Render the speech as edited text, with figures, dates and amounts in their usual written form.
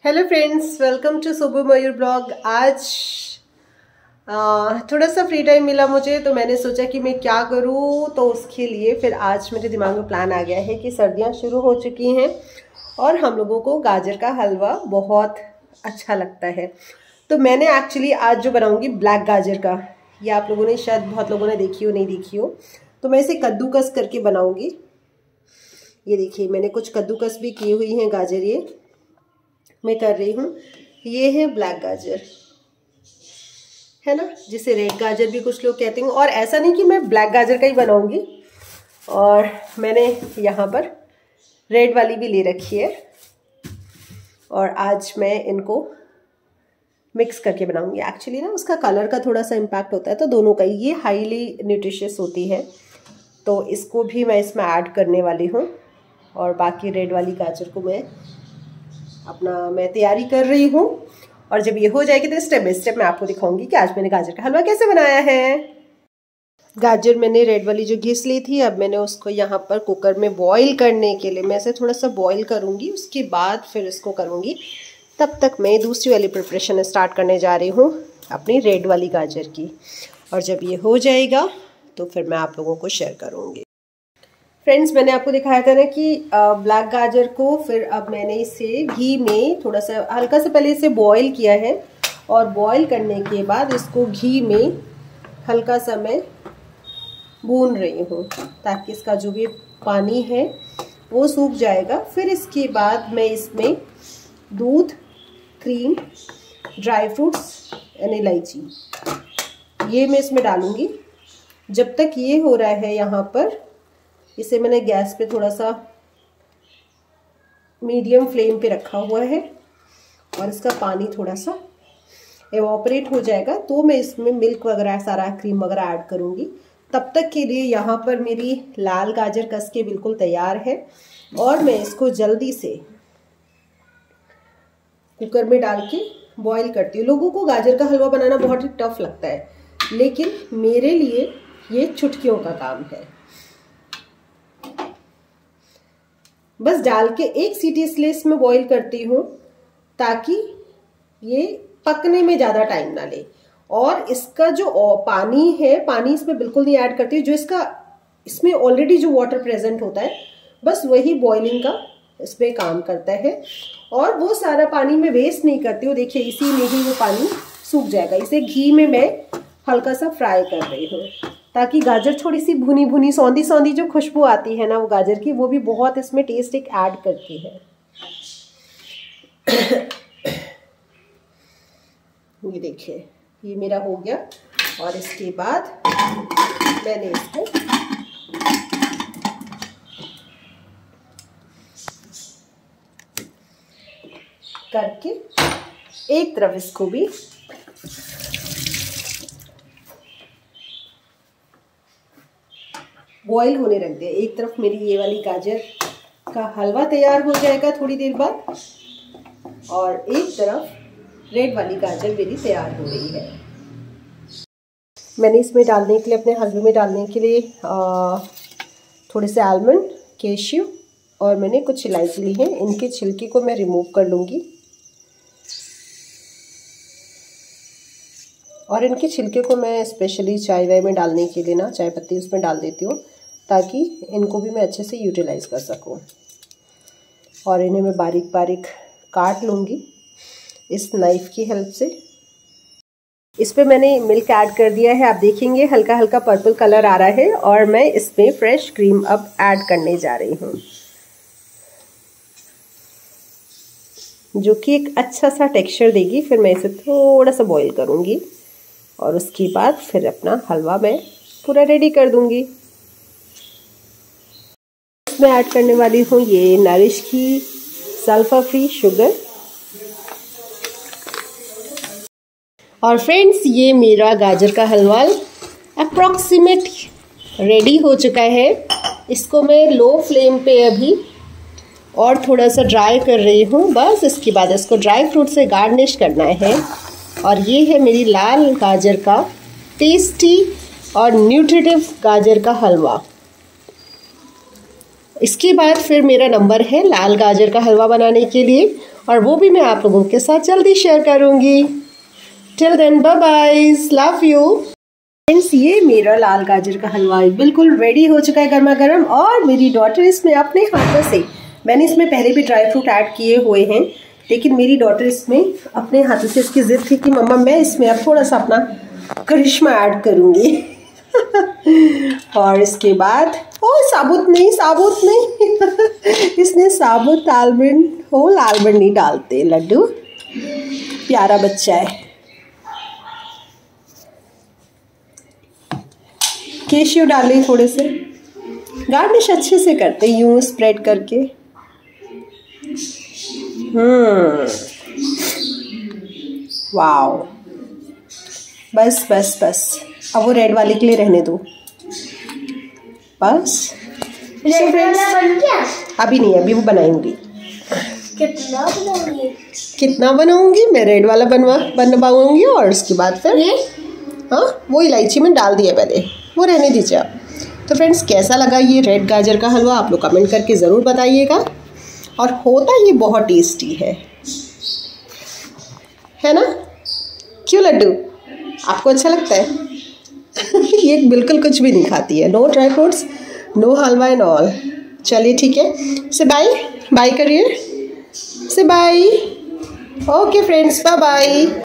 Hello friends, welcome to सुबह मयूर blog. आज थोड़ा सा फ्री टाइम मिला मुझे, तो मैंने सोचा कि मैं क्या करूं। तो उसके लिए फिर आज मेरे दिमाग में प्लान आ गया है कि सर्दियां शुरू हो चुकी हैं और हम लोगों को गाजर का हलवा बहुत अच्छा लगता है। तो मैंने एक्चुअली आज जो बनाऊंगी ब्लैक गाजर का, ये आप लोगों ने शायद बहुत लोगों ने देखी हो, नहीं देखी हो, तो मैं इसे कद्दूकस करके बनाऊंगी। ये देखिए, मैंने कुछ कद्दूकस भी की हुई हैं गाजर, ये मैं कर रही हूँ। ये है ब्लैक गाजर, है ना, जिसे रेड गाजर भी कुछ लोग कहते हैं। और ऐसा नहीं कि मैं ब्लैक गाजर का ही बनाऊंगी, और मैंने यहाँ पर रेड वाली भी ले रखी है, और आज मैं इनको मिक्स करके बनाऊंगी। एक्चुअली ना उसका कलर का थोड़ा सा इम्पैक्ट होता है, तो दोनों का। ये हाईली न्यूट्रिशियस होती है, तो इसको भी मैं इसमें ऐड करने वाली हूँ। और बाकी रेड वाली गाजर को मैं तैयारी कर रही हूँ, और जब ये हो जाएगी तो स्टेप बाय स्टेप मैं आपको दिखाऊंगी कि आज मैंने गाजर का हलवा कैसे बनाया है। गाजर मैंने रेड वाली जो घिस ली थी, अब मैंने उसको यहाँ पर कुकर में बॉईल करने के लिए मैं इसे थोड़ा सा बॉईल करूँगी, उसके बाद फिर इसको करूँगी। तब तक मैं दूसरी वाली प्रिपरेशन स्टार्ट करने जा रही हूँ अपनी रेड वाली गाजर की, और जब ये हो जाएगा तो फिर मैं आप लोगों को शेयर करूँगी। फ्रेंड्स, मैंने आपको दिखाया था ना कि ब्लैक गाजर को फिर अब मैंने इसे घी में थोड़ा सा हल्का सा पहले इसे बॉईल किया है, और बॉईल करने के बाद इसको घी में हल्का सा मैं भून रही हूँ, ताकि इसका जो भी पानी है वो सूख जाएगा। फिर इसके बाद मैं इसमें दूध, क्रीम, ड्राई फ्रूट्स यानी इलायची, ये मैं इसमें डालूँगी। जब तक ये हो रहा है, यहाँ पर इसे मैंने गैस पे थोड़ा सा मीडियम फ्लेम पे रखा हुआ है, और इसका पानी थोड़ा सा एवोपरेट हो जाएगा तो मैं इसमें मिल्क वगैरह, सारा क्रीम वगैरह ऐड करूँगी। तब तक के लिए यहाँ पर मेरी लाल गाजर कस के बिल्कुल तैयार है, और मैं इसको जल्दी से कुकर में डाल के बॉईल करती हूँ। लोगों को गाजर का हलवा बनाना बहुत ही टफ लगता है, लेकिन मेरे लिए ये चुटकियों का काम है। बस डाल के एक सीटी इसलिए इसमें बॉईल करती हूँ ताकि ये पकने में ज़्यादा टाइम ना ले। और इसका जो पानी है, पानी इसमें बिल्कुल नहीं ऐड करती, जो इसमें ऑलरेडी जो वाटर प्रेजेंट होता है, बस वही बॉइलिंग का इस पर काम करता है, और वो सारा पानी मैं वेस्ट नहीं करती हूँ। देखिए, इसी में ही वो पानी सूख जाएगा। इसे घी में मैं हल्का सा फ्राई कर रही हूँ, ताकि गाजर थोड़ी सी भुनी भुनी सौंधी सौंधी जो खुशबू आती है ना वो गाजर की, वो भी बहुत इसमें टेस्ट एक ऐड करती है। ये देखिए, ये मेरा हो गया, और इसके बाद मैंने इसको करके एक तरफ इसको भी बॉईल होने रख दिया। एक तरफ मेरी ये वाली गाजर का हलवा तैयार हो जाएगा थोड़ी देर बाद, और एक तरफ रेड वाली गाजर मेरी तैयार हो रही है। मैंने इसमें डालने के लिए, अपने हलवे में डालने के लिए थोड़े से आलमंड, कैश्यू, और मैंने कुछ इलायची ली है। इनके छिलके को मैं रिमूव कर लूँगी, और इनके छिलके को मैं स्पेशली चाय वाय में डालने के लिए ना चाय पत्ती उसमें डाल देती हूँ, ताकि इनको भी मैं अच्छे से यूटिलाइज़ कर सकूँ। और इन्हें मैं बारीक बारीक काट लूँगी इस नाइफ़ की हेल्प से। इस पे मैंने मिल्क ऐड कर दिया है, आप देखेंगे हल्का हल्का पर्पल कलर आ रहा है, और मैं इसमें फ्रेश क्रीम अब ऐड करने जा रही हूँ, जो कि एक अच्छा सा टेक्सचर देगी। फिर मैं इसे थोड़ा सा बॉईल करूँगी, और उसके बाद फिर अपना हलवा मैं पूरा रेडी कर दूँगी। इसमें ऐड करने वाली हूँ ये नरिश की सल्फर फ्री शुगर। और फ्रेंड्स, ये मेरा गाजर का हलवा अप्रॉक्सीमेट रेडी हो चुका है। इसको मैं लो फ्लेम पे अभी और थोड़ा सा ड्राई कर रही हूँ, बस। इसके बाद इसको ड्राई फ्रूट से गार्निश करना है, और ये है मेरी लाल गाजर का टेस्टी और न्यूट्रिटिव गाजर का हलवा। इसके बाद फिर मेरा नंबर है लाल गाजर का हलवा बनाने के लिए, और वो भी मैं आप लोगों के साथ जल्दी शेयर करूँगी। Till then bye bye, love you. Friends, ये मेरा लाल गाजर का हलवा बिल्कुल रेडी हो चुका है गर्मा गर्म, और मेरी डॉटर इसमें अपने हाथों से, मैंने इसमें पहले भी ड्राई फ्रूट ऐड किए हुए हैं, लेकिन मेरी डॉटर इसमें अपने हाथों से, इसकी जिद थी कि मम्मा मैं इसमें अब थोड़ा सा अपना करिश्मा ऐड करूँगी। और इसके बाद साबुत नहीं इसने साबुत आलमंड, होल आलमंड नहीं डालते लड्डू, प्यारा बच्चा है। केशियो डाले थोड़े से, गार्निश अच्छे से करते यूं स्प्रेड करके। वाओ, बस बस बस, अब वो रेड वाले के लिए रहने दो बस। रेड वाला बन गया? अभी नहीं, अभी वो बनाएंगी। कितना बनाऊंगी मैं, रेड वाला बनवाऊंगी, और उसके बाद फिर हाँ, वो इलायची में डाल दिया पहले, वो रहने दीजिए आप। तो फ्रेंड्स, कैसा लगा ये रेड गाजर का हलवा, आप लोग कमेंट करके ज़रूर बताइएगा। और होता ये बहुत टेस्टी है ना? क्यों लड्डू, आपको अच्छा लगता है? ये बिल्कुल कुछ भी नहीं खाती है, no dry fruits, no halwa and all. चलिए ठीक है, से बाय करिए, say bye. Okay friends, bye bye.